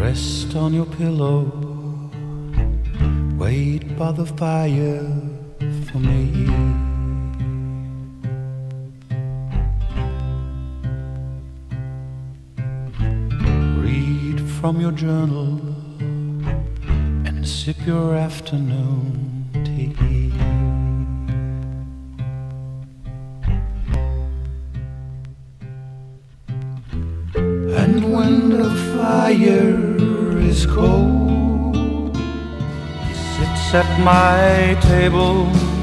Rest on your pillow, wait by the fire for me. Read from your journal and sip your afternoon tea. And when the fire is cold, he sits at my table.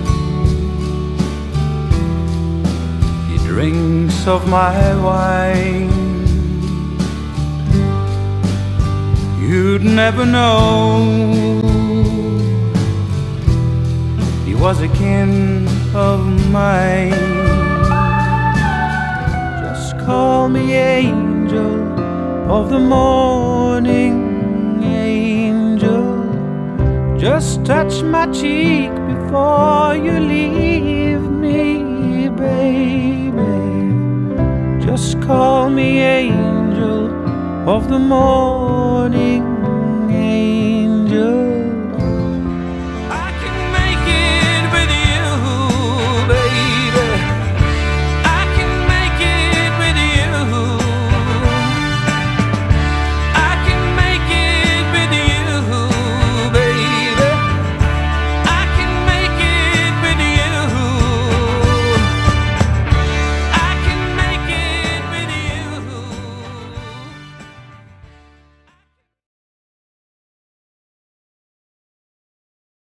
He drinks of my wine. You'd never know he was a kin of mine. Just call me angel of the morning, angel. Just touch my cheek before you leave me, baby. Just call me angel of the morning, angel.